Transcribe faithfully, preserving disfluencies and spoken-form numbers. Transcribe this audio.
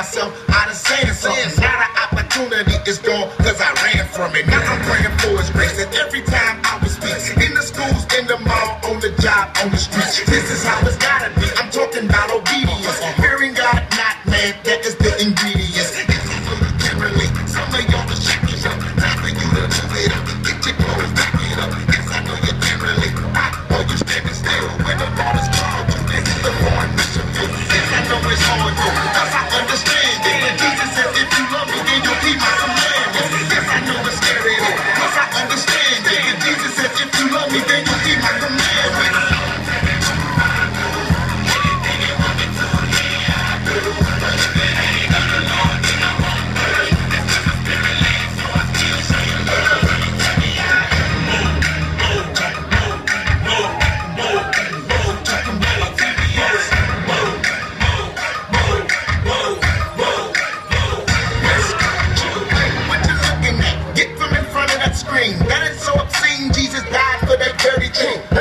myself out of saying something. Now the opportunity is gone cause I ran from it. Now I'm praying for his grace and every time I was speak. In the schools, in the mall, on the job, on the streets. This is how it's gotta be. I'm talking about obedience. Fearing God, not man, that is the ingredients. Some of y'all are shaking up. Time for you to move it up. Get your clothes, back it up. Yes, I know you can't relate. I know you standing still when the Lord is called you. This is the foreign mission field. Yes, I know it's hard though. Cause I understand it. When Jesus says, if you love me, then you'll keep my commandments. Yes, I know it's scary though. Cause I understand it. When Jesus says, if you love me, then you'll keep my commandments. That is so obscene. Jesus died for that very thing.